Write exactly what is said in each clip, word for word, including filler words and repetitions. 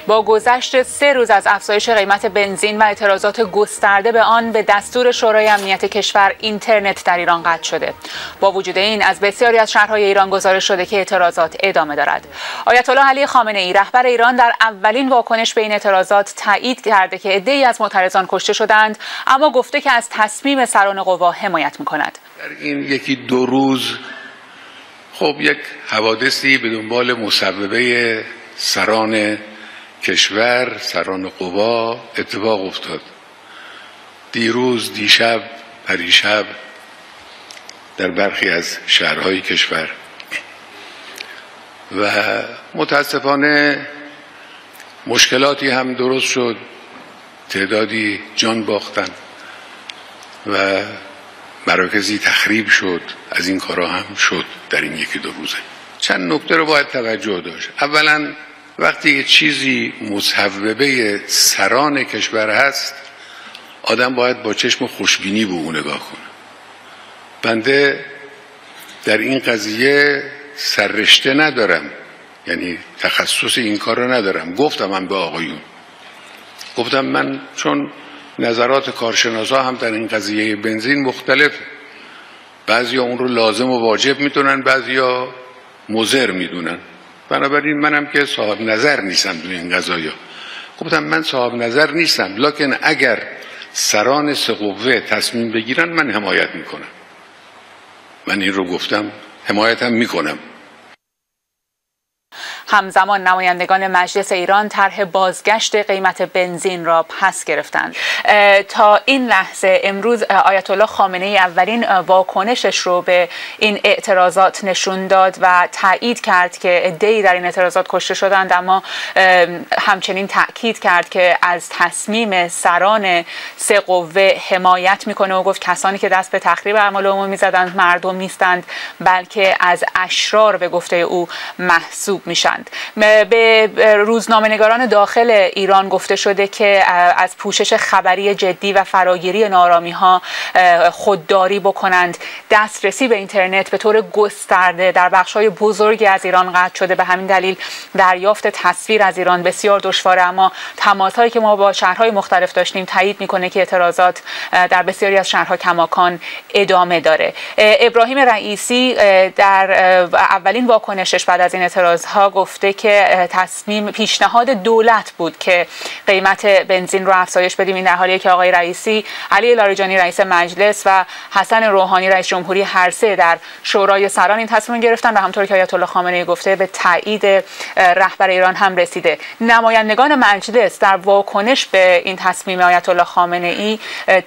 با گذشت سه روز از افزایش قیمت بنزین و اعتراضات گسترده به آن به دستور شورای امنیت کشور اینترنت در ایران قطع شده. با وجود این از بسیاری از شهرهای ایران گزارش شده که اعتراضات ادامه دارد. آیت الله علی خامنه ای رهبر ایران در اولین واکنش به این اعتراضات تایید کرده که عده‌ای از معترضان کشته شدند، اما گفته که از تصمیم سران قوا حمایت می‌کند. در این یکی دو روز خب یک حوادثی به دنبال مصوبه سران کشور، سران قوا اتفاق افتاد. دیروز، دیشب، پریشب در برخی از شهرهای کشور و متاسفانه مشکلاتی هم درست شد، تعدادی جان باختن و مراکزی تخریب شد. از این کارا هم شد در این یکی دو روزه. چند نکته رو باید توجه داشت. اولا وقتی چیزی مصوبه سران کشور هست، آدم باید با چشم خوشبینی به اون نگاه کنه. بنده در این قضیه سررشته ندارم، یعنی تخصص این کار رو ندارم. گفتم من به آقایون، گفتم من چون نظرات کارشناسا هم در این قضیه بنزین مختلفه، بعضیا اون رو لازم و واجب میدونن، بعضیا مضر میدونن، بنابراین منم که صاحب نظر نیستم تو این قضایا. گفتم من صاحب نظر نیستم، لکن اگر سران سه قوه تصمیم بگیرن من حمایت میکنم. من این رو گفتم، حمایتم میکنم. همزمان نمایندگان مجلس ایران طرح بازگشت قیمت بنزین را پس گرفتند. تا این لحظه امروز آیت الله خامنه ای اولین واکنشش رو به این اعتراضات نشون داد و تایید کرد که عده‌ای در این اعتراضات کشته شدند، اما همچنین تاکید کرد که از تصمیم سران سه قوه حمایت میکنه و گفت کسانی که دست به تخریب اعمال عمومی میزدند مردم نیستند، بلکه از اشرار به گفته او محسوب میشن. به روزنامه‌نگاران داخل ایران گفته شده که از پوشش خبری جدی و فراگیری ناآرامی‌ها خودداری بکنند. دسترسی به اینترنت به طور گسترده در بخش‌های بزرگی از ایران قطع شده. به همین دلیل دریافت تصویر از ایران بسیار دشواره، اما تماس‌هایی که ما با شهرهای مختلف داشتیم تایید می‌کنه که اعتراضات در بسیاری از شهرها کماکان ادامه داره. ابراهیم رئیسی در اولین واکنشش بعد از این اعتراض‌ها گفته که تصمیم پیشنهاد دولت بود که قیمت بنزین رو افزایش بدیم. این در حالیه که آقای رئیسی، علی لاریجانی رئیس مجلس و حسن روحانی رئیس جمهوری هر سه در شورای سران این تصمیم گرفتن و همونطور که آیت الله خامنه ای گفته به تایید رهبر ایران هم رسیده. نمایندگان مجلس در واکنش به این تصمیم آیت الله خامنه ای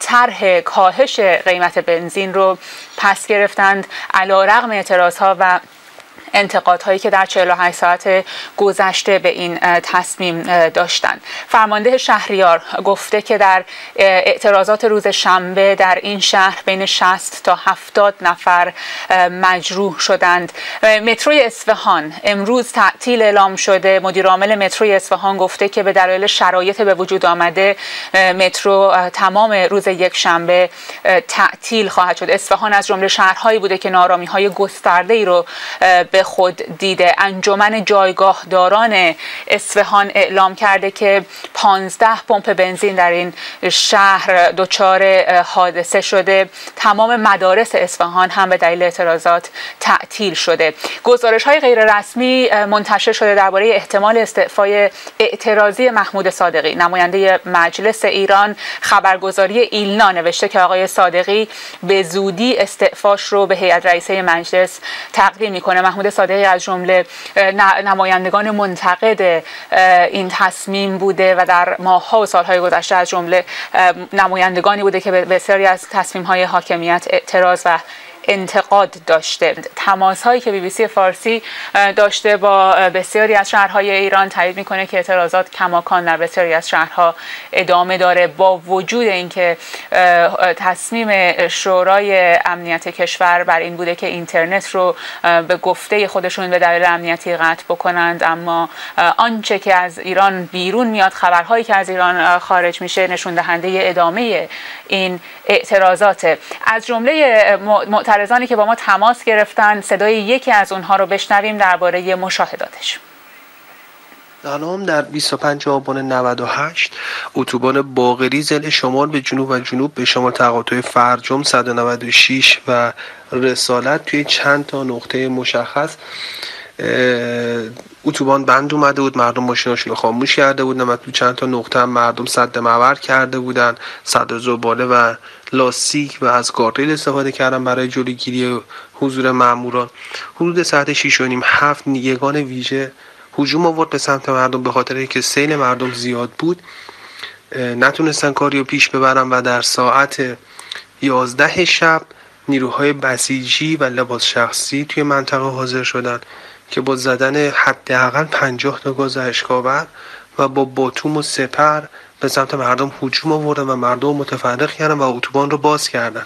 طرح کاهش قیمت بنزین رو پس گرفتند علیرغم اعتراضها و انتقادهایی که در چهل و هشت ساعت گذشته به این تصمیم داشتند. فرمانده شهریار گفته که در اعتراضات روز شنبه در این شهر بین شصت تا هفتاد نفر مجروح شدند. متروی اصفهان امروز تعطیل اعلام شده. مدیر عامل متروی اصفهان گفته که به دلایل شرایط به وجود آمده مترو تمام روز یک شنبه تعطیل خواهد شد. اصفهان از جمله شهرهایی بوده که ناآرامی‌های گسترده‌ای رو به خود دیده. انجمن جایگاهداران اصفهان اعلام کرده که پانزده پمپ بنزین در این شهر دچار حادثه شده. تمام مدارس اصفهان هم به دلیل اعتراضات تعطیل شده. گزارش‌های غیر رسمی منتشر شده درباره احتمال استعفای اعتراضی محمود صادقی. نماینده مجلس ایران خبرگزاری ایلنا نوشته که آقای صادقی به زودی استعفاش رو به هیئت رئیسه مجلس تقدیم می‌کنه. محمود صادقی از جمله نمایندگان منتقد این تصمیم بوده و در ماه‌ها و سال‌های گذشته از جمله نمایندگانی بوده که به بسیاری از تصمیم‌های حاکمیت اعتراض و انتقاد داشته. تماس هایی که بی بی سی فارسی داشته با بسیاری از شهرهای ایران تایید میکنه که اعتراضات کماکان در بسیاری از شهرها ادامه داره، با وجود اینکه تصمیم شورای امنیت کشور بر این بوده که اینترنت رو به گفته خودشون به دلیل امنیتی قطع بکنند، اما آنچه که از ایران بیرون میاد، خبرهایی که از ایران خارج میشه، نشون دهنده ادامه این اعتراضات. از جمله معترضانی که با ما تماس گرفتن صدای یکی از اونها رو بشنویم درباره مشاهداتش. الان در بیست و پنجم آبان نود و هشت اتوبان باقری ضلع شمال به جنوب و جنوب به شمال تقاطع فرجام صد و نود و شش و رسالت توی چند تا نقطه مشخص اتوبان بند اومده بود، مردم ماشیناشون رو خاموش کرده بودن و تو چند تا نقطه هم مردم سد مبر کرده بودن، سد زباله و لاستیک و از گاردریل استفاده کردن برای جلوگیری حضور ماموران. حدود ساعت شش و نیم هفت نیگهگان ویژه هجوم آورد به سمت مردم، به خاطر اینکه سیل مردم زیاد بود نتونستن کاری رو پیش ببرن و در ساعت یازده شب نیروهای بسیجی و لباس شخصی توی منطقه حاضر شدن که با زدن حداقل پنجاه تا گاز اشک‌آور و با باتوم و سپر به سمت مردم هجوم آوردن و مردم متفرق کردن و اتوبان رو باز کردن.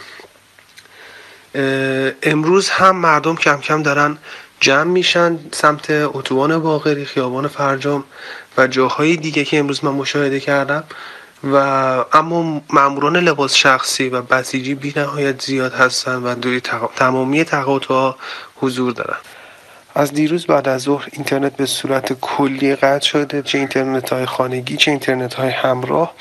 امروز هم مردم کم کم دارن جمع میشن سمت اتوبان باقری، خیابان فرجام و جاهای دیگه که امروز من مشاهده کردم و اما ماموران لباس شخصی و بسیجی بی نهایت زیاد هستن و دوی تق... تمامی تقاطع‌ها حضور دارن. از دیروز بعد از ظهر اینترنت به صورت کلی قطع شده، چه اینترنت های خانگی چه اینترنت های همراه،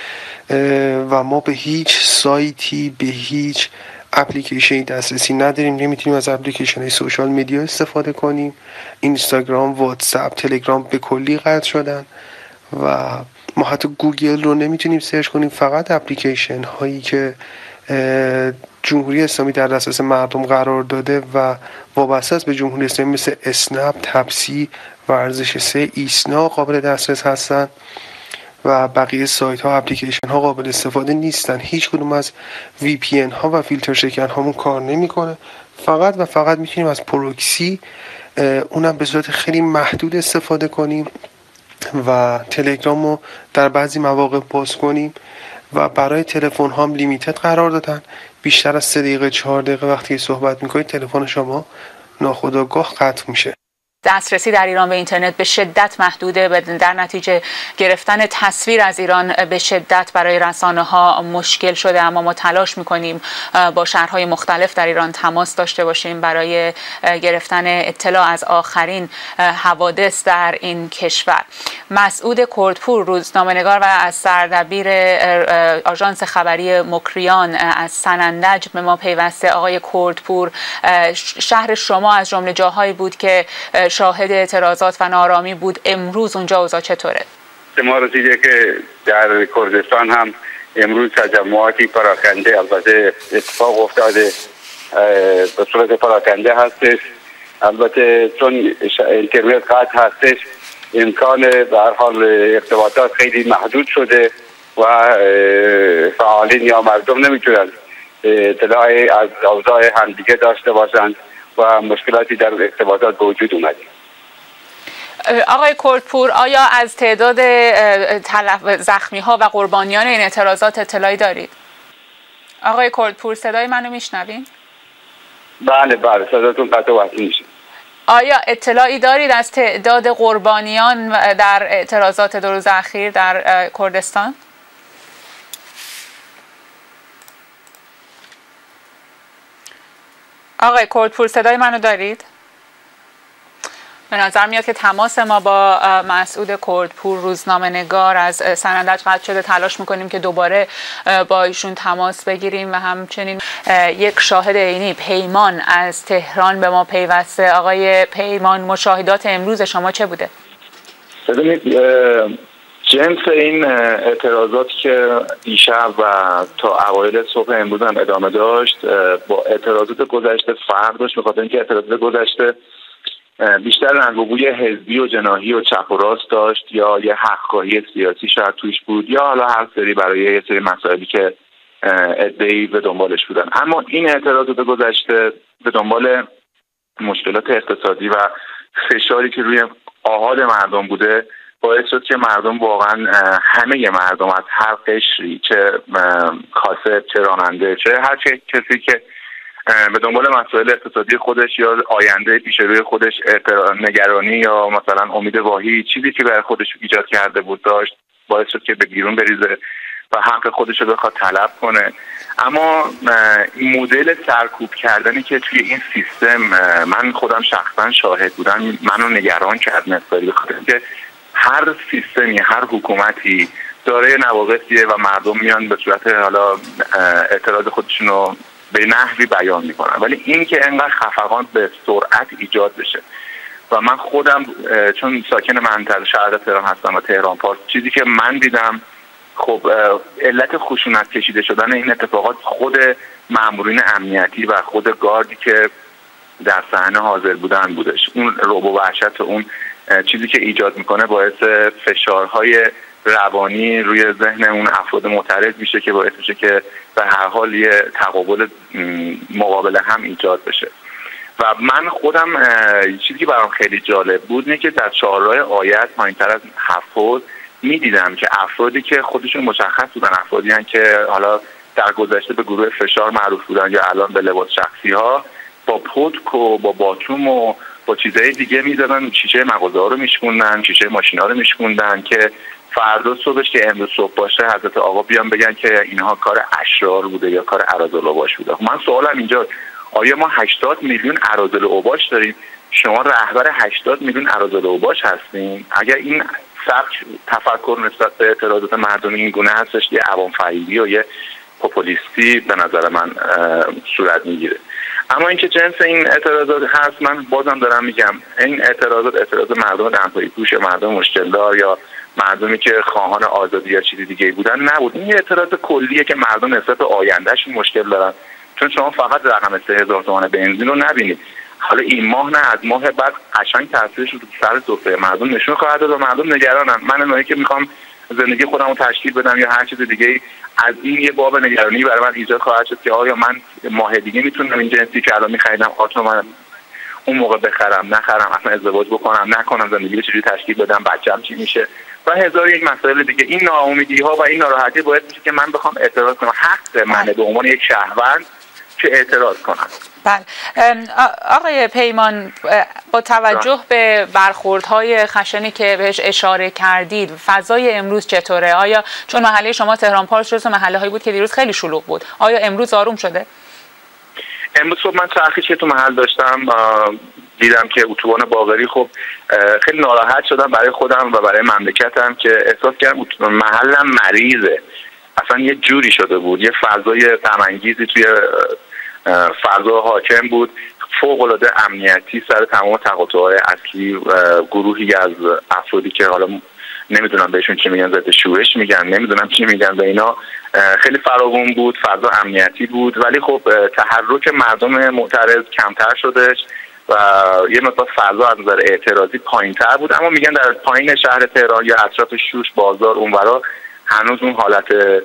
و ما به هیچ سایتی به هیچ اپلیکیشنی دسترسی نداریم. نمیتونیم از اپلیکیشن های سوشال میدیا استفاده کنیم. اینستاگرام، واتساپ، تلگرام به کلی قطع شدن و ما حتی گوگل رو نمیتونیم سرچ کنیم. فقط اپلیکیشن هایی که جمهوری اسلامی در دسترس مردم قرار داده و وابسته است به جمهوری اسلامی مثل اسنپ، تپسی، ورزش سه، ایسنا قابل دسترس هستن و بقیه سایت ها، اپلیکیشن ها قابل استفاده نیستن. هیچ کدوم از وی پی ان ها و فیلتر شکن هامون کار نمیکنه. فقط و فقط میتونیم از پروکسی، اونم به صورت خیلی محدود استفاده کنیم و تلگرام رو در بعضی مواقع باز کنیم و برای تلفن ها هم لیمیتد قرار دادن. بیشتر از سه دقیقه چهار دقیقه وقتی صحبت میکنید تلفن شما ناخودآگاه قطع میشه. دسترسی در ایران به اینترنت به شدت محدوده، در نتیجه گرفتن تصویر از ایران به شدت برای رسانه ها مشکل شده، اما ما تلاش میکنیم با شهرهای مختلف در ایران تماس داشته باشیم برای گرفتن اطلاع از آخرین حوادث در این کشور. مسعود کردپور، روزنامه‌نگار و از سردبیر آژانس خبری مکریان از سنندج به ما پیوسته. آقای کردپور، شهر شما از جمله جاهایی بود که شاهد اعتراضات و نارامی بود. امروز اونجا اوضاع چطوره؟ ما رسیده که در کردستان هم امروز تجمعاتی پراکنده، البته اتفاق افتاده به صورت پراکنده هستش. البته چون اینترنت قطع هستش امکان به هر حال ارتباطات خیلی محدود شده و فعالین یا مردم نمیتونن اطلاع از اوضاع همدیگه داشته باشند و مشکلاتی در ارتباطات به وجود اومده. آقای کردپور، آیا از تعداد تلف زخمی ها و قربانیان این اعتراضات اطلاعی دارید؟ آقای کردپور، صدای منو میشنوین؟ بله بله، صداتون قطع و وصل میشه. آیا اطلاعی دارید از تعداد قربانیان در اعتراضات دو روز اخیر در کردستان؟ آقای کردپور، صدای منو دارید؟ به نظر میاد که تماس ما با مسعود کردپور، روزنامه‌نگار از سنندج قطع شده. تلاش میکنیم که دوباره با ایشون تماس بگیریم و همچنین یک شاهد عینی، پیمان از تهران به ما پیوسته. آقای پیمان، مشاهدات امروز شما چه بوده؟ ببینید، جنس این اعتراضاتی که دیشب و تا اوایل صبح امروز هم ادامه داشت با اعتراضات گذشته فرق داشت، به خاطر اینکه اعتراضات گذشته بیشتر رنگ و بوی حزبی و جناحی و چپ و راست داشت یا یه حق‌خواهی سیاسی شاید توش بود یا حالا هر سری برای یه سری مسائلی که عده‌ای به دنبالش بودن. اما این اعتراضات گذشته به دنبال مشکلات اقتصادی و فشاری که روی آحاد مردم بوده باعث شد که مردم واقعا همه مردم از هر قشری، چه کاسب چه راننده چه هر چه کسی که به دنبال مسائل اقتصادی خودش یا آینده پیش روی خودش نگرانی یا مثلا امید واهی، چیزی که برای خودش ایجاد کرده بود داشت، باعث شد که به بیرون بریزه و حق خودش رو بخواد طلب کنه. اما مدل سرکوب کردنی که توی این سیستم من خودم شخصا شاهد بودم منو نگران کرد مقداری، بخاطر اینکه هر سیستمی، هر حکومتی داره نواقصیه و مردم میان به صورت حالا اعتراض خودشون رو به نحوی بیان میکنن، ولی این که انقدر خفقان به سرعت ایجاد بشه و من خودم چون ساکن منطقه شهر تهران هستم و تهران پارس، چیزی که من دیدم خب علت خشونت کشیده شدن این اتفاقات خود مامورین امنیتی و خود گاردی که در صحنه حاضر بودن بودش. اون رعب و وحشت و اون چیزی که ایجاد میکنه باعث فشارهای روانی روی ذهن اون افراد معترض میشه که باعث میشه که به هر حال یه تقابل مقابل هم ایجاد بشه. و من خودم چیزی که برام خیلی جالب بود اینه که در چهارراه آیت پایین‌تر از هفت میدیدم که افرادی که خودشون مشخص بودن افرادی هستن که حالا در گذشته به گروه فشار معروف بودن یا الان به لباس شخصی ها با پودک و با باتوم و با چیزهای دیگه میزدن، شیشه مغازه ها رو میشکوندن، شیشه ماشینا رو میشکوندن که فردا صبحش که امروز صبح باشه حضرت آقا بیان بگن که اینها کار اشرار بوده یا کار اراذالاوباش بوده. من سوالم اینجا، آیا ما هشتاد میلیون اراذالاوباش داریم؟ شما رهبر هشتاد میلیون اراذالاوباش هستین؟ اگر این سبک تفکر نسبت به اعتراضات مردم این گونه هستش، یه عوام فریبی و یه پوپولیستی به نظر من صورت میگیره. اما اینکه جنس این اعتراضات هست، من بازم دارم میگم این اعتراضات اعتراض مردم دمپایی پوش، مردم مشکلدار یا مردمی که خواهان آزادی یا چیزی دیگه بودن نبود. این اعتراض کلیه که مردم نسبت به آیندهشون مشکل دارن، چون شما فقط رقم سه هزار تومان بنزین رو نبینید، حالا این ماه نه از ماه بعد قشنگ تاثیرش رو سر سفره مردم نشون خواهد داد و مردم نگرانن. من اونایی که میخوام زندگی خودم رو تشکیل بدم یا هر چیز دیگه، از این یه باب نگرانی برای من ایجاد خواهد شد که آیا من ماه دیگه میتونم این جنسی که الان میخریدم آتو من اون موقع بخرم نخرم، اصلا ازدواج بکنم نکنم، زندگی رو چجوری تشکیل بدم، بچه‌م چی میشه و هزار یک مسائل دیگه. این ناامیدی ها و این ناراحتی باعث میشه که من بخوام اعتراض کنم. حق منه به عنوان یک شهروند که اعتراض کنم. بله آقای پیمان، با توجه به برخوردهای خشنی که بهش اشاره کردید، فضای امروز چطوره؟ آیا چون محله شما تهران پارس جزو محله هایی بود که دیروز خیلی شلوغ بود، آیا امروز آروم شده؟ امروز صبح من چرخی که تو محل داشتم دیدم که اتوبان باقری، خب خیلی ناراحت شدم برای خودم و برای مملکتم که احساس کردم محلم مریضه، اصلا یه جوری شده بود، یه فضای غم انگیزی توی فضا حاکم بود، فوق العاده امنیتی سر تمام تقاطع‌های اصلی، گروهی از افرادی که حالا نمیدونم بهشون چی میگن، ضد شورش میگن، نمیدونم چی میگن، به اینا خیلی فراوون بود، فضا امنیتی بود، ولی خب تحرک مردم معترض کمتر شدش و یه مقدار فضا از نظر اعتراضی پایین‌تر بود. اما میگن در پایین شهر تهران یا اطراف شوش بازار اونورا هنوز اون حالت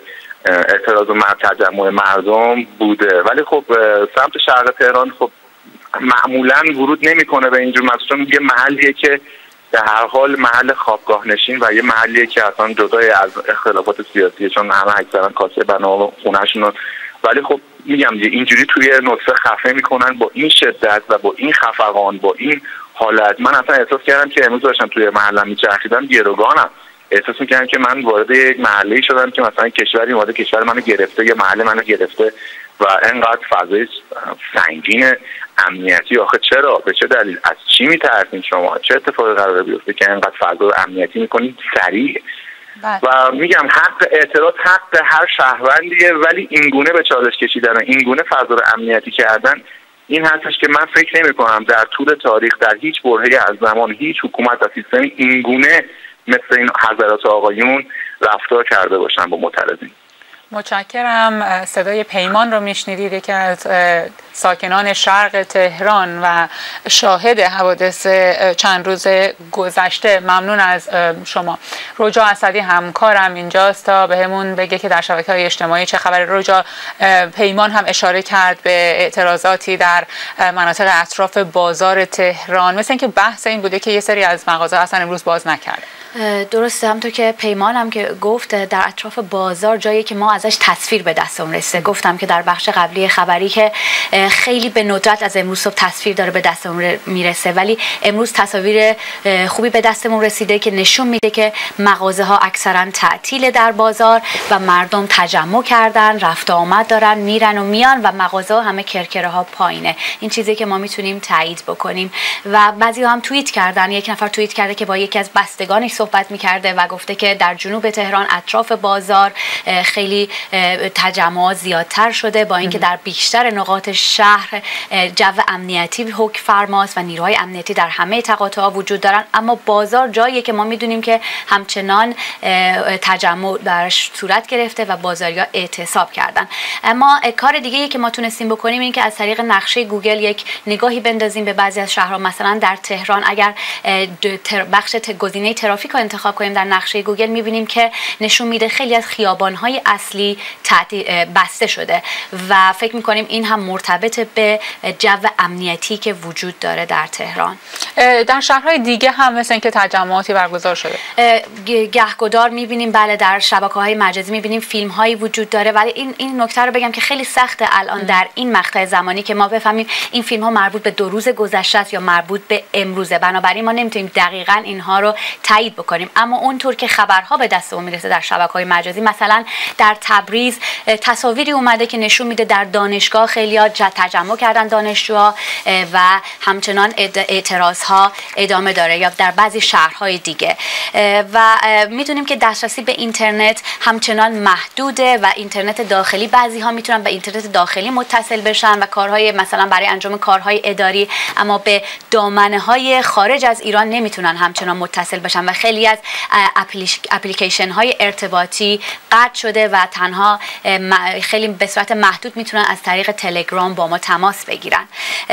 اعتراض و تجمع مردم بوده، ولی خب سمت شرق تهران خب معمولا ورود نمیکنه به اینجور مسائل، یه محلیه که در هر حال محل خوابگاه نشین و یه محلیه که اصلا جدای از اختلافات سیاسیه، چون همه اکثرا کاسه بنا خونه‌شون، ولی خب میگم اینجوری توی نطفه خفه میکنن با این شدت و با این خفقان، با این حالت. من اصلا احساس کردم که امروز داشتم توی محلم میچرخیدم گروگانم، احساس میکنم که من وارد یک محله شدم که مثلا کشوری وارد کشور منو گرفته یا محله منو گرفته و انقدر فضای سنگین امنیتی. آخه چرا؟ به چه دلیل؟ از چی میترسین شما؟ چه اتفاقی قراره بیفته که انقدر فضا امنیتی میکنید سریع؟ و میگم حق اعتراض حق هر شهروندیه، ولی اینگونه به چالش کشیدن، اینگونه فضا رو امنیتی کردن، این هستش که من فکر نمی کنم در طول تاریخ در هیچ برهه‌ای از زمان هیچ حکومت و سیستمی اینگونه مثل این حضرات آقایون رفتار کرده باشن با معترضین. متشکرم. صدای پیمان رو میشنیدید که از ساکنان شرق تهران و شاهد حوادث چند روز گذشته. ممنون از شما. رجا اسدی همکارم اینجاست تا به همون بگه که در شبکه‌های اجتماعی چه خبر. رجا، پیمان هم اشاره کرد به اعتراضاتی در مناطق اطراف بازار تهران، مثل اینکه بحث این بوده که یه سری از مغازه اصلا امروز باز نکرده. درسته، همونطور که پیمان هم که گفت در اطراف بازار جایی که ما ازش تصویر به دستمون رسیده. گفتم که در بخش قبلی خبری که خیلی به ندرت از امروز صبح تصویر داره به دستمون میرسه، ولی امروز تصاویر خوبی به دستمون رسیده که نشون میده که مغازه ها اکثرا تعطیل در بازار و مردم تجمع کردن، رفت آمد دارن، میرن و میان و مغازه ها همه کرکره ها پایینه. این چیزی که ما میتونیم تایید بکنیم. و بعضی هم توییت کردن، یک نفر توییت کرده که با یکی از بستگانی صحبت میکرده و گفته که در جنوب تهران اطراف بازار خیلی تجمع زیادتر شده، با اینکه در بیشتر نقاط شهر جو امنیتی حکم فرماست و نیروهای امنیتی در همه تقاطع‌ها وجود دارن، اما بازار جاییه که ما میدونیم که همچنان تجمع درش صورت گرفته و بازاریا اعتصاب کردن. اما کار دیگه‌ای که ما تونستیم بکنیم این که از طریق نقشه گوگل یک نگاهی بندازیم به بعضی از شهرها. مثلا در تهران اگر بخش گزینه ترافیک رو انتخاب کنیم در نقشه گوگل میبینیم که نشون میده خیلی از خیابان‌های اصلی بسته شده و فکر میکنیم این هم مرتبط به جو امنیتی که وجود داره در تهران. در شهرهای دیگه هم مثل اینکه تجمعاتی برگزار شده. گهگدار میبینیم، بله، در شبکه‌های مجازی میبینیم فیلم‌هایی وجود داره، ولی این این نکته رو بگم که خیلی سخته الان م. در این مقطع زمانی که ما بفهمیم این فیلم‌ها مربوط به دو روز گذشته است یا مربوط به امروزه. بنابراین ما نمیتونیم دقیقاً اینها رو تایید بکنیم، اما اونطور که خبرها به دستمون میرسه در شبکه‌های مجازی، مثلا در تبریز تصاویری اومده که نشون میده در دانشگاه خیلی‌ها تجمع کردن دانشجوها و همچنان اعتراضها ادامه داره، یا در بعضی شهرهای دیگه. و میدونیم که دسترسی به اینترنت همچنان محدوده و اینترنت داخلی بعضی ها میتونن به اینترنت داخلی متصل بشن و کارهای مثلا برای انجام کارهای اداری، اما به دامنه های خارج از ایران نمیتونن همچنان متصل بشن و خیلی از اپلیکیشن های ارتباطی قطع شده و تنها خیلی به صورت محدود میتونن از طریق تلگرام با ما تماس بگیرن.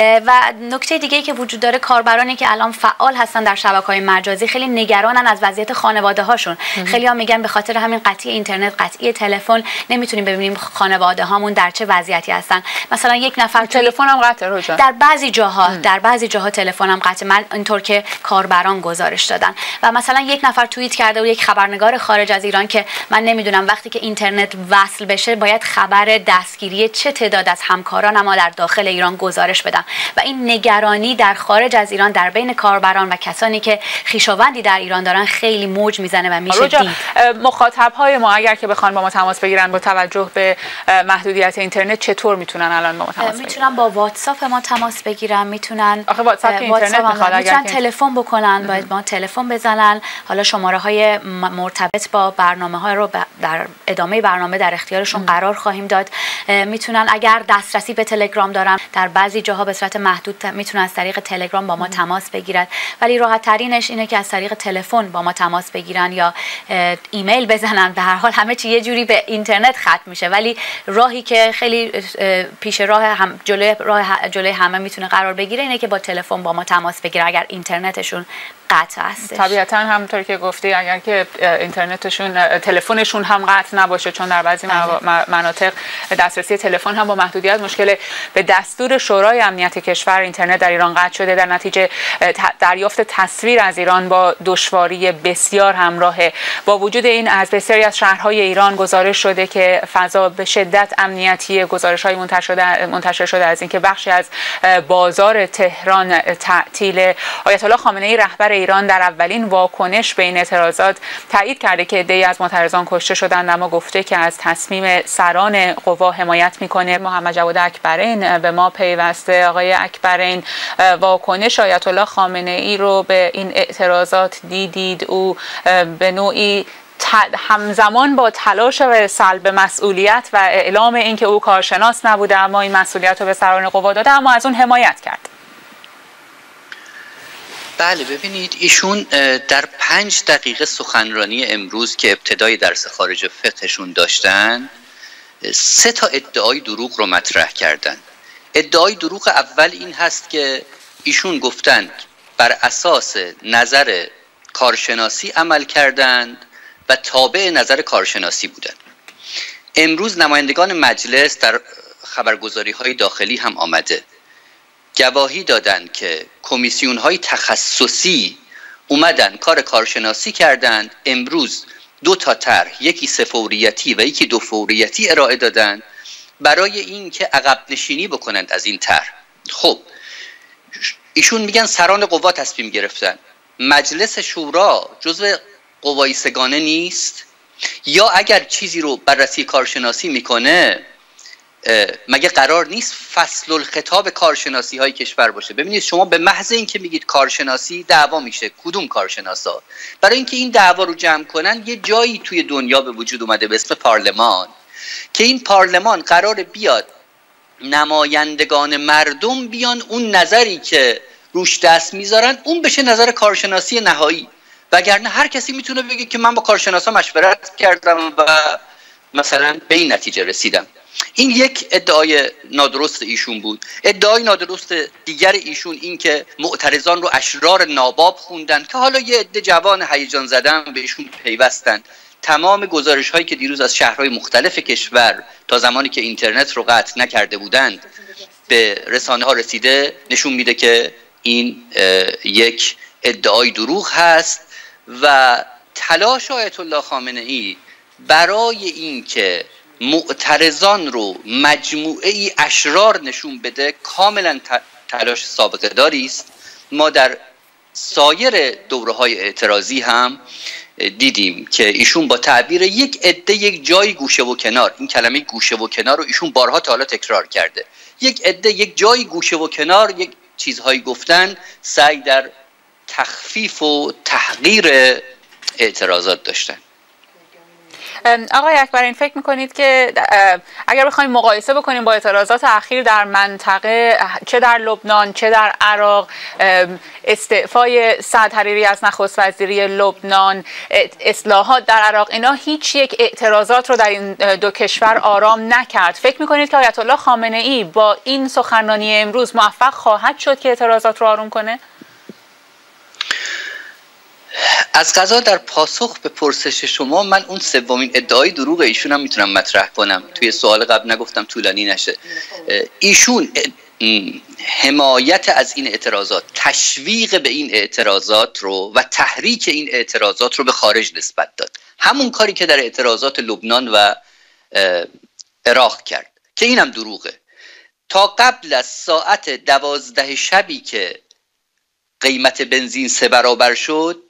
و نکته دیگه‌ای که وجود داره، کاربرانی که الان فعال هستن در شبکه‌های مجازی خیلی نگرانن از وضعیت خانواده هاشون. خیلی ها میگن به خاطر همین قطعی اینترنت، قطعی تلفن، نمیتونیم ببینیم خانواده هامون در چه وضعیتی هستن. مثلا یک نفر تلفن هم قطعه رو جان. در بعضی جاها ام. در بعضی جاها تلفن هم قطعه، من اینطور که کاربران گزارش دادن. و مثلا یک نفر توییت کرده و یک خبرنگار خارج از ایران که من نمیدونم وقتی که اینترنت وصل بشه باید خبر دستگیری چه تعداد از همکارانم ما در داخل ایران گزارش بدم. و این نگرانی در خارج از ایران در بین کاربران و کسانی که خویشاوندی در ایران دارن خیلی موج میزنه و میشه دید. مخاطب های ما اگر که بخوان با ما تماس بگیرن با توجه به محدودیت اینترنت چطور میتونن الان با ما تماس بگیرن؟ میتونن با واتساپ ما تماس بگیرن، میتونن آخه واتساپ اینترنت میخواد، میتونن تلفن بکنن، باید ما تلفن بزنن. حالا شماره های مرتبط با برنامه ها رو در ادامه برنامه در اختیارشون قرار خواهیم داد. میتونن اگر دسترسی به تلگرام دارن، در بعضی جاها به صورت محدود میتونن از طریق تلگرام با ما تماس بگیرن، ولی راحت ترینش اینه که از طریق تلفن با ما تماس بگیرن یا ایمیل بزنن. به هر حال همه چی یه جوری به اینترنت ختم میشه، ولی راهی که خیلی پیش راه هم جلوی راه جلوی همه میتونه قرار بگیره اینه که با تلفن با ما تماس بگیرن اگر اینترنتشون قطع هستش. طبیعتا همونطور که گفتی اگر که اینترنتشون تلفنشون هم قطع نباشه، چون در بعضی مناطق دسترسی تلفن هم با محدودیت مشکل، به دستور شورای امنیت کشور اینترنت در ایران قطع شده. در نتیجه دریافت تصویر از ایران با دشواری بسیار همراهه. با وجود این از بسیاری از شهرهای ایران گزارش شده که فضا به شدت امنیتی. گزارش‌های منتشر شده منتشر شده از اینکه بخشی از بازار تهران تعطیل. آیت الله خامنه‌ای رهبر ایران در اولین واکنش به این اعتراضات تایید کرده که عده‌ای از معترضان کشته شدند، اما گفته که از تصمیم سران قوا حمایت میکنه. محمد جواد اکبرین به ما پیوسته. آقای اکبرین، واکنش آیت الله خامنه‌ای رو به این اعتراضات دیدید؟ او به نوعی همزمان با تلاش و سلب مسئولیت و اعلام اینکه او کارشناس نبوده اما این مسئولیت رو به سران قوا داده، اما از اون حمایت کرد. بله، ببینید ایشون در پنج دقیقه سخنرانی امروز که ابتدای درس خارج فقهشون داشتن سه تا ادعای دروغ رو مطرح کردن. ادعای دروغ اول این هست که ایشون گفتند بر اساس نظر کارشناسی عمل کردند و تابع نظر کارشناسی بودند. امروز نمایندگان مجلس در خبرگزاری های داخلی هم آمده گواهی دادند که کمیسیون های تخصصی اومدن کار کارشناسی کردند. امروز دو تا طرح، یکی سه فوریتی و یکی دو فوریتی ارائه دادند برای این که عقب نشینی بکنند از این طرح. خب ایشون میگن سران قوا تصمیم گرفتن. مجلس شورا جزو قوای سگانه نیست؟ یا اگر چیزی رو بررسی کارشناسی میکنه مگه قرار نیست فصل الخطاب کارشناسی های کشور باشه؟ ببینید شما به محض اینکه میگید کارشناسی دعوا میشه. کدوم کارشناسا؟ برای اینکه این دعوا رو جمع کنن یه جایی توی دنیا به وجود اومده به اسم پارلمان که این پارلمان قرار بیاد نمایندگان مردم بیان اون نظری که روش دست میذارن اون بشه نظر کارشناسی نهایی، وگرنه هر کسی میتونه بگه که من با کارشناسا مشورت کردم و مثلا به این نتیجه رسیدم. این یک ادعای نادرست ایشون بود. ادعای نادرست دیگر ایشون این که معترضان رو اشرار ناباب خوندن که حالا یه عده جوان هیجان زدن به ایشون پیوستن. تمام گزارش هایی که دیروز از شهرهای مختلف کشور تا زمانی که اینترنت رو قطع نکرده بودند به رسانه ها رسیده نشون میده که این یک ادعای دروغ هست و تلاش آیت الله خامنه ای برای اینکه معترضان رو مجموعه ای اشرار نشون بده کاملا تلاش سابقه داری است. ما در سایر دوره های اعتراضی هم دیدیم که ایشون با تعبیر یک عده یک جای گوشه و کنار، این کلمه گوشه و کنار رو ایشون بارها تا حالا تکرار کرده، یک عده یک جای گوشه و کنار یک چیزهایی گفتن، سعی در تخفیف و تحقیر اعتراضات داشتن. آقای اکبرین فکر میکنید که اگر بخوایم مقایسه بکنیم با اعتراضات اخیر در منطقه چه در لبنان چه در عراق، استعفای سعد حریری از نخست وزیری لبنان، اصلاحات در عراق، اینا هیچ یک اعتراضات رو در این دو کشور آرام نکرد. فکر میکنید که آیت الله خامنه ای با این سخنرانی امروز موفق خواهد شد که اعتراضات رو آروم کنه؟ از قضا در پاسخ به پرسش شما من اون سومین ادعای دروغ ایشون هم میتونم مطرح کنم. توی سوال قبل نگفتم طولانی نشه. ایشون حمایت از این اعتراضات، تشویق به این اعتراضات رو و تحریک این اعتراضات رو به خارج نسبت داد. همون کاری که در اعتراضات لبنان و عراق کرد که اینم دروغه. تا قبل از ساعت دوازده شبی که قیمت بنزین سه برابر شد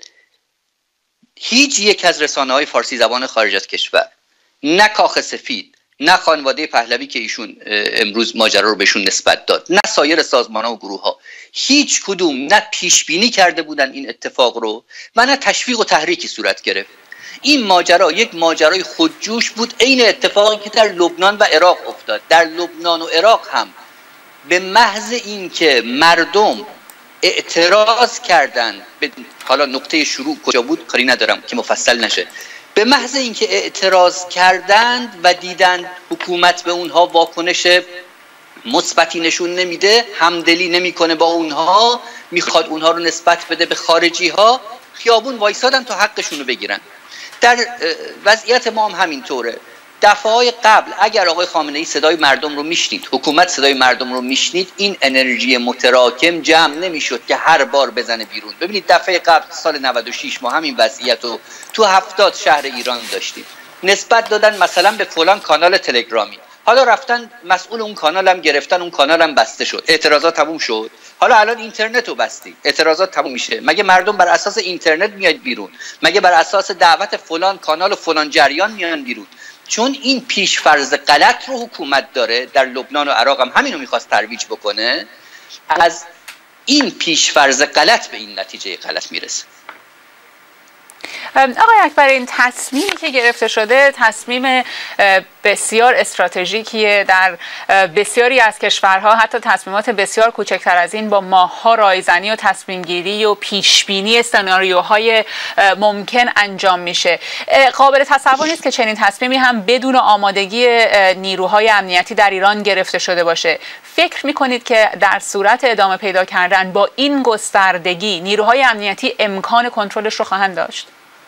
هیچ یک از رسانه‌های فارسی زبان خارج از کشور، نه کاخ سفید، نه خانواده پهلوی که ایشون امروز ماجرا رو بهشون نسبت داد، نه سایر سازمان‌ها و گروه‌ها، هیچ کدوم نه پیش بینی کرده بودن این اتفاق رو و نه تشویق و تحریکی صورت گرفت. این ماجرا یک ماجرای خودجوش بود، عین اتفاقی که در لبنان و عراق افتاد. در لبنان و عراق هم به محض اینکه مردم اعتراض کردن، حالا نقطه شروع کجا بود کاری ندارم که مفصل نشه، به محض اینکه اعتراض کردند و دیدند حکومت به اونها واکنش مثبتی نشون نمیده، همدلی نمیکنه با اونها، میخواد اونها رو نسبت بده به خارجی ها، خیابون وایسادن تا حقشون رو بگیرن. در وضعیت ما هم همینطوره. دفعه‌های قبل اگر آقای خامنه ای صدای مردم رو میشنید، حکومت صدای مردم رو میشنید، این انرژی متراکم جمع نمیشد که هر بار بزنه بیرون. ببینید دفعه قبل سال نود و شش ما همین وضعیت رو تو هفتاد شهر ایران داشتیم. نسبت دادن مثلا به فلان کانال تلگرامی، حالا رفتن مسئول اون کانال هم گرفتن، اون کانال هم بسته شد، اعتراضات تموم شد. حالا الان اینترنت رو بستی، اعتراضات تموم میشه. مگه مردم بر اساس اینترنت میاد بیرون؟ مگه بر اساس دعوت فلان کانال و فلان جریان میان بیرون؟ چون این پیشفرض غلط رو حکومت داره، در لبنان و عراق هم همین رو میخواست ترویج بکنه، از این پیشفرض غلط به این نتیجه غلط میرسه. آقای اکبرین، تصمیمی که گرفته شده تصمیم بسیار استراتژیکیه. در بسیاری از کشورها حتی تصمیمات بسیار کوچکتر از این با ماه‌ها رایزنی و تصمیم گیری و پیش بینی سناریوهای ممکن انجام میشه. قابل تصور نیست که چنین تصمیمی هم بدون آمادگی نیروهای امنیتی در ایران گرفته شده باشه. فکر میکنید که در صورت ادامه پیدا کردن با این گستردگی نیروهای امنیتی امکان کنترلش رو خواهند داشت؟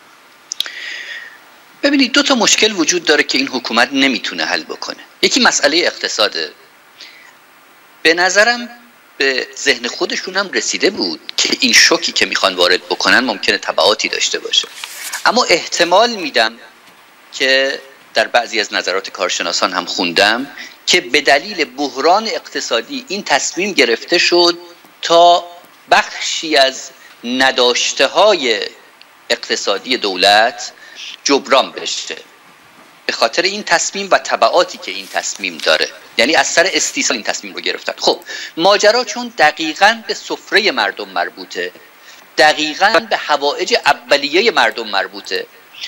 ببینید دو تا مشکل وجود داره که این حکومت نمیتونه حل بکنه. یکی مسئله اقتصاده. به نظرم به ذهن خودشون هم رسیده بود که این شوکی که میخوان وارد بکنن ممکنه تبعاتی داشته باشه، اما احتمال میدم که در بعضی از نظرات کارشناسان هم خوندم که به دلیل بحران اقتصادی این تصمیم گرفته شد تا بخشی از نداشته های اقتصادی دولت جبران بشه. به خاطر این تصمیم و تبعاتی که این تصمیم داره. یعنی از سر استیصال این تصمیم رو گرفتن. خب ماجرا چون دقیقاً به سفره مردم مربوطه، دقیقاً به حوائج اولیه مردم مربوطه.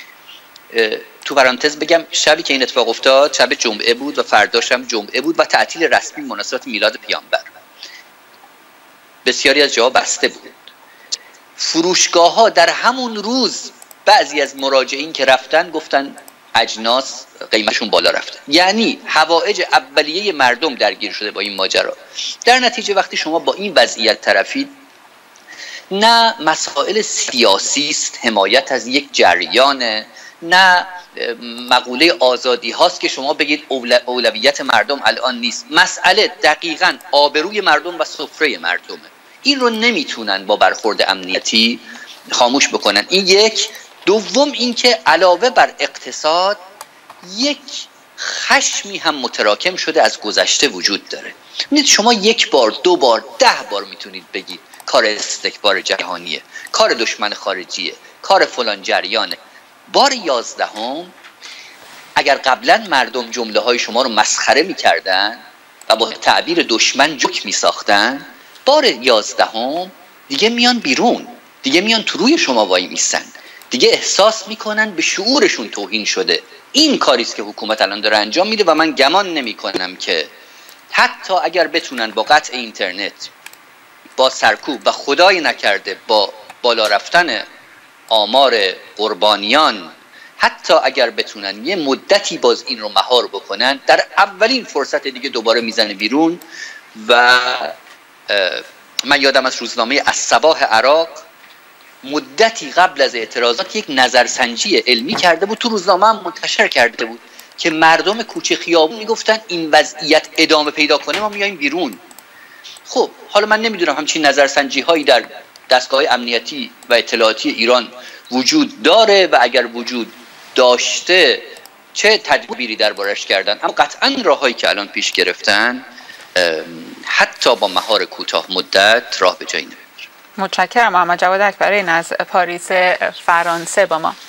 تو پرانتز بگم شبی که این اتفاق افتاد شب جمعه بود و فرداش هم جمعه بود و تعطیل رسمی مناسبت میلاد پیامبر. بسیاری از جاها بسته بود. فروشگاه ها در همون روز بعضی از مراجعین که رفتن گفتن اجناس قیمتشون بالا رفته. یعنی حوائج اولیه مردم درگیر شده با این ماجرا. در نتیجه وقتی شما با این وضعیت طرفید، نه مسائل سیاسی است، حمایت از یک جریان، نه مقوله آزادی هاست که شما بگید اولویت مردم الان نیست. مسئله دقیقاً آبروی مردم و سفره مردمه. این رو نمیتونن با برخورد امنیتی خاموش بکنن. این یک. دوم اینکه علاوه بر اقتصاد یک خشمی هم متراکم شده از گذشته وجود داره. میدونید شما یک بار، دو بار، ده بار میتونید بگید کار استکبار جهانیه، کار دشمن خارجیه، کار فلان جریانه. بار یازدهم اگر قبلا مردم جمله های شما رو مسخره میکردن و با تعبیر دشمن جوک میساختن، بار یازدهم دیگه میان بیرون، دیگه میان تو روی شما وای میستن، دیگه احساس میکنن به شعورشون توهین شده. این کاریست که حکومت الان داره انجام میده و من گمان نمیکنم که حتی اگر بتونن با قطع اینترنت، با سرکوب و خدای نکرده با بالا رفتن آمار قربانیان، حتی اگر بتونن یه مدتی باز این رو مهار بکنن، در اولین فرصت دیگه دوباره میزنه بیرون. و من یادم از روزنامه الصباح عراق مدتی قبل از اعتراضات یک نظرسنجی علمی کرده بود، تو روزنامه هم منتشر کرده بود که مردم کوچه خیابون میگفتن این وضعیت ادامه پیدا کنه ما میایم بیرون. خب حالا من نمیدونم همچین نظرسنجی هایی در دستگاه امنیتی و اطلاعاتی ایران وجود داره و اگر وجود داشته چه تدبیری دربارش کردن، اما قطعا راههایی که الان پیش گرفتن حتی با مهار کوتاه مدت راه به جایی نمیبره. متشکرم. محمد جواد اکبرین از پاریس فرانسه با ما.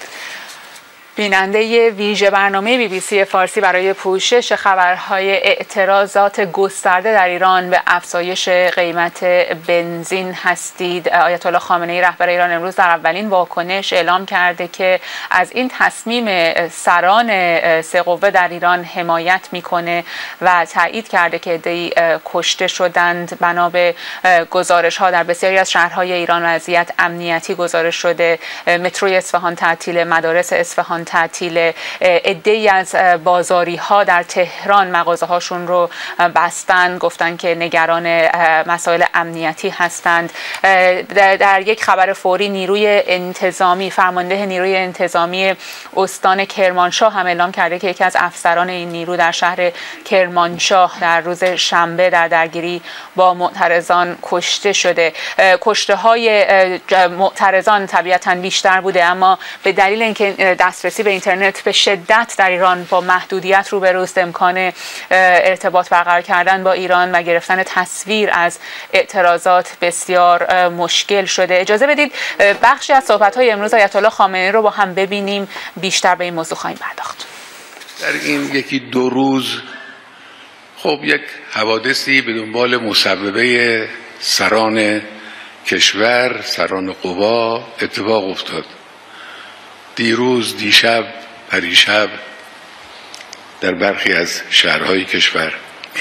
بیننده ویژه برنامه بی بی سی فارسی برای پوشش خبرهای اعتراضات گسترده در ایران به افزایش قیمت بنزین هستید. آیت الله خامنه‌ای رهبر ایران امروز در اولین واکنش اعلام کرده که از این تصمیم سران سه قوه در ایران حمایت میکنه و تایید کرده که عده‌ای کشته شدند. بنا به گزارش ها در بسیاری از شهرهای ایران وضعیت امنیتی گزارش شده. متروی اصفهان تعطیل، مدارس اصفهان تعطیل، عده‌ای از بازاری ها در تهران مغازه هاشون رو بستن، گفتن که نگران مسائل امنیتی هستند. در یک خبر فوری نیروی انتظامی، فرمانده نیروی انتظامی استان کرمانشاه هم اعلام کرده که یکی از افسران این نیرو در شهر کرمانشاه در روز شنبه در درگیری با معترضان کشته شده. کشته های معترضان طبیعتاً بیشتر بوده، اما به دلیل اینکه دسترسی به اینترنت به شدت در ایران با محدودیت روبروست، امکان ارتباط برقرار کردن با ایران و گرفتن تصویر از اعتراضات بسیار مشکل شده. اجازه بدید بخشی از صحبت‌های امروز آیت الله خامنه‌ای رو با هم ببینیم، بیشتر به این موضوع خواهیم پرداخت. در این یکی دو روز خب یک حوادثی به دنبال مصوبه سران کشور، سران قوا اتفاق افتاد. دیروز، دیشب، پریشب در برخی از شهرهای کشور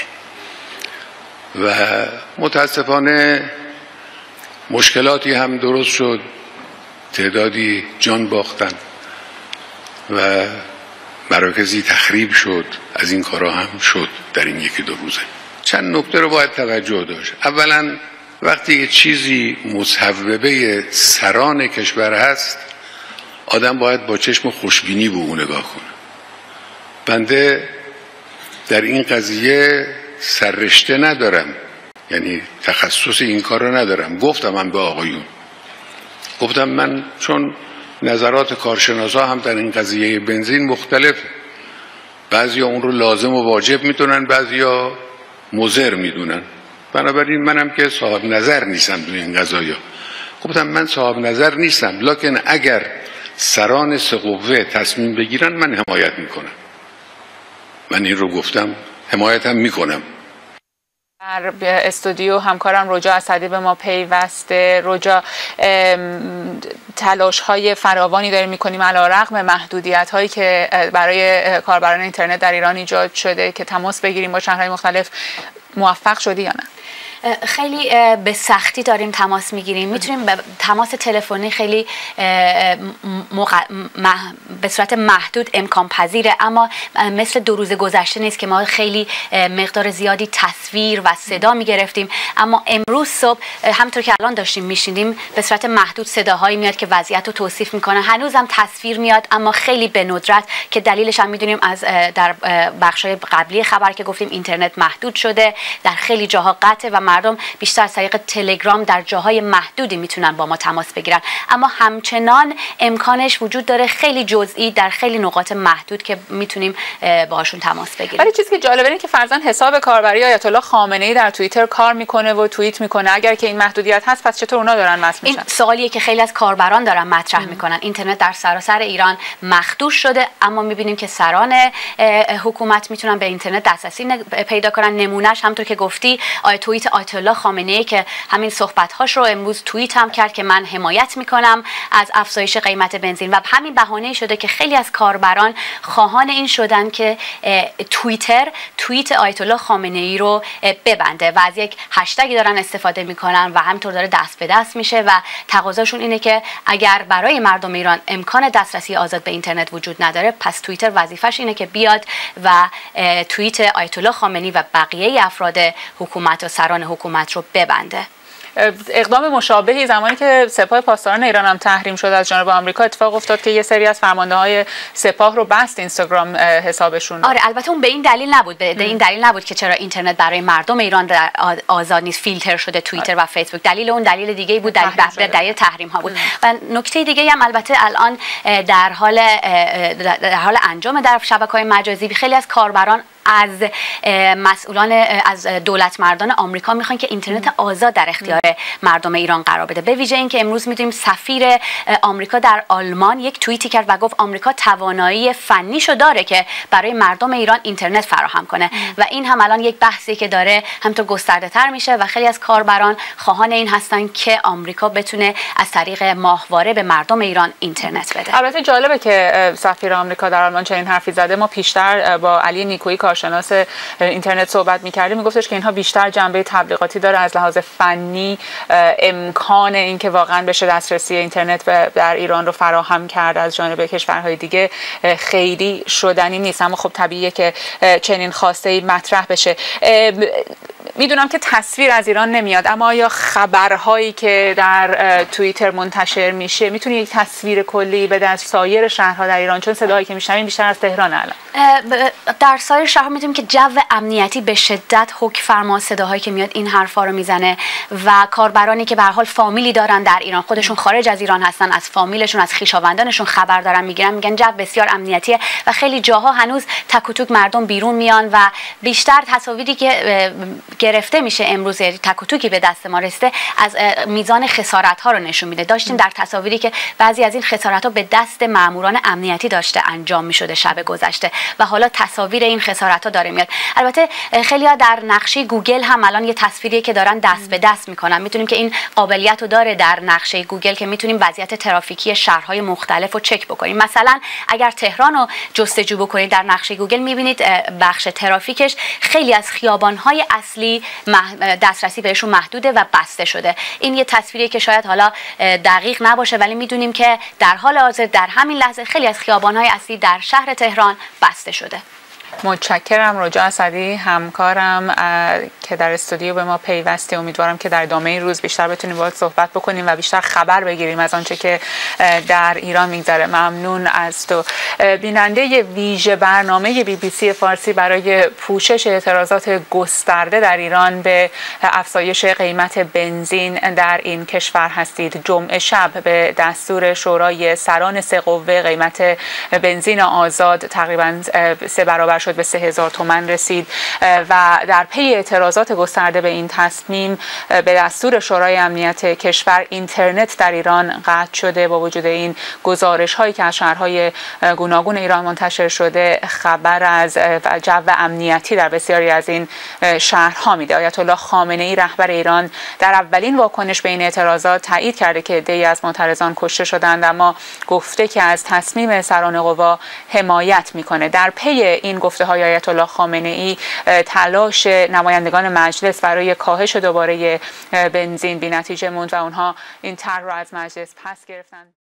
و متاسفانه مشکلاتی هم درست شد، تعدادی جان باختن و مراکزی تخریب شد. از این کارها هم شد در این یکی دو روزه. چند نکته رو باید توجه داشت. اولا وقتی یه چیزی مصوبه سران کشور هست، آدم باید با چشم خوشبینی به اون نگاه کنه. بنده در این قضیه سررشته ندارم، یعنی تخصص این کار رو ندارم. گفتم من به آقایون، گفتم من چون نظرات کارشناسا هم در این قضیه بنزین مختلفه، بعضیا اون رو لازم و واجب میدونن، بعضیا مضر میدونن، بنابراین منم که صاحب نظر نیستم تو این قضایا. گفتم من صاحب نظر نیستم، لکن اگر سران سه قوه تصمیم بگیرن من حمایت میکنم. من این رو گفتم، حمایت هم میکنم. در استودیو همکارم رجا اسدی به ما پیوسته. رجا، تلاش های فراوانی داریم میکنیم علیرغم محدودیت هایی که برای کاربران اینترنت در ایران ایجاد شده که تماس بگیریم با شهرهای مختلف. موفق شدی یا نه؟ خیلی به سختی داریم تماس میگیریم. میتونیم تماس تلفنی خیلی مق... مح... به صورت محدود امکان پذیره، اما مثل دو روز گذشته نیست که ما خیلی مقدار زیادی تصویر و صدا میگرفتیم. اما امروز صبح همونطور که الان داشتیم میشنیدیم به صورت محدود صداهایی میاد که وضعیت رو توصیف میکنه. هنوزم تصویر میاد اما خیلی به ندرت، که دلیلش هم میدونیم از در بخشای قبلی خبر که گفتیم اینترنت محدود شده، در خیلی جاها قطعه و مردم بیشتر از طریق تلگرام در جاهای محدودی میتونن با ما تماس بگیرن. اما همچنان امکانش وجود داره خیلی جزئی در خیلی نقاط محدود که میتونیم باهاشون تماس بگیریم. ولی چیزی که جالبه اینه که فرضاً حساب کاربری آیت الله خامنه‌ای در توییتر کار میکنه و توییت میکنه. اگر که این محدودیت هست پس چطور اونا دارن وصل میشن؟ این سوالیه که خیلی از کاربران دارن مطرح میکنن. اینترنت در سراسر ایران مخدوش شده، اما میبینیم که سران حکومت میتونن به اینترنت دسترسی پیدا کنن. نمونهش همونطور که گفتی توییت آیت الله خامنه‌ای که همین صحبت‌هاش رو امروز توییت هم کرد که من حمایت میکنم از افزایش قیمت بنزین، و همین بهانه شده که خیلی از کاربران خواهان این شدن که توییتر توییت آیت الله خامنه‌ای رو ببنده و از یک هشتگی دارن استفاده میکنن و همینطور داره دست به دست میشه و تقاضاشون اینه که اگر برای مردم ایران امکان دسترسی آزاد به اینترنت وجود نداره، پس توییتر وظیفش اینه که بیاد و توییت آیت الله خامنه‌ای و بقیه افراد حکومت و سران حکومت رو ببنده. اقدام مشابهی زمانی که سپاه پاسداران ایران هم تحریم شد از جانب آمریکا اتفاق افتاد که یه سری از فرمانده‌های سپاه رو بست اینستاگرام حسابشون. آره، البته اون به این دلیل نبود، به این دلیل نبود که چرا اینترنت برای مردم ایران در آزاد نیست، فیلتر شده توییتر و فیسبوک. دلیل اون دلیل دیگه‌ای بود، دلیل دلیل تحریم ها بود. و نکته دیگه‌ای هم البته الان در حال در حال انجام در شبکه‌های مجازی خیلی از کاربران از مسئولان از دولت مردان آمریکا میخوان که اینترنت آزاد در اختیار مردم ایران قرار بده. به ویژه اینکه امروز میدونیم سفیر آمریکا در آلمان یک توییتی کرد و گفت آمریکا توانایی فنیشو داره که برای مردم ایران اینترنت فراهم کنه و این هم الان یک بحثی که داره همینطور گسترده تر میشه و خیلی از کاربران خواهان این هستن که آمریکا بتونه از طریق ماهواره به مردم ایران اینترنت بده. البته جالبه که سفیر آمریکا در آلمان چنین حرفی زده. ما پیشتر با علی نیکویی کارشناس اینترنت صحبت می‌کردیم، میگفتش که اینها بیشتر جنبه تبلیغاتی داره، از لحاظ فنی امکان اینکه واقعا بشه دسترسی اینترنت در ایران رو فراهم کرد از جانب کشورهای دیگه خیلی شدنی نیست. اما خب طبیعیه که چنین خواسته‌ای مطرح بشه. میدونم که تصویر از ایران نمیاد، اما آیا خبرهایی که در توییتر منتشر میشه میتونی یک تصویر کلی بده از سایر شهرها در ایران؟ چون صدایی که میشنویم بیشتر از تهران الان. در سایر شهرها میدونیم که جو امنیتی به شدت حکم فرما، صداهایی که میاد این حرفا رو میزنه و کاربرانی که به هر حال فامیلی دارن در ایران، خودشون خارج از ایران هستن، از فامیلشون از خویشاوندانشون خبر دارن میگیرن، میگن جو بسیار امنیتیه و خیلی جاها هنوز تک و توک مردم بیرون میان و بیشتر تصاویری که گرفته میشه امروز تک و توکی به دست ما رسیده از میزان خسارت ها رو نشون میده. داشتیم در تصاویری که بعضی از این خسارت ها به دست ماموران امنیتی داشته انجام میشده شب گذشته و حالا تصاویر این خسارت ها داره میاد. البته خیلی ها در نقشه گوگل هم الان یه تصویری که دارن دست به دست میکنن. میتونیم که این قابلیت رو داره در نقشه گوگل که میتونیم وضعیت ترافیکی شهرهای مختلف رو چک بکنیم. مثلا اگر تهران رو جستجو بکنید در نقشه گوگل میبینید بخش ترافیکش خیلی از خیابانهای اصلی دسترسی بهشون محدوده و بسته شده. این یه تصویری که شاید حالا دقیق نباشه ولی میدونیم که در حال حاضر در همین لحظه خیلی از خیابانهای اصلی در شهر تهران بسته شده. متشکرم رجا اسدی همکارم که در استودیو به ما پیوسته. امیدوارم که در ادامه این روز بیشتر بتونیم باهات صحبت بکنیم و بیشتر خبر بگیریم از آنچه که در ایران میگذره. ممنون از تو. بیننده ویژه برنامه بی بی سی فارسی برای پوشش اعتراضات گسترده در ایران به افزایش قیمت بنزین در این کشور هستید. جمعه شب به دستور شورای سران سه قوه قیمت بنزین آزاد تقریبا سه برابر شد، به سه هزار تومان رسید و در پی اعتراضات اعتراضات گسترده به این تصمیم به دستور شورای امنیت کشور اینترنت در ایران قطع شده. با وجود این گزارش هایی که از شهرهای گوناگون ایران منتشر شده خبر از جو امنیتی در بسیاری از این شهرها میده. آیت الله خامنه ای رهبر ایران در اولین واکنش به این اعتراضات تایید کرده که عده‌ای از معترضان کشته شدند، اما گفته که از تصمیم سران قوا حمایت میکنه. در پی این گفته های آیت الله خامنه ای تلاش نمایندگان مجلس برای کاهش دوباره بنزین بی نتیجه موند و اونها این طرح را از مجلس پس گرفتند.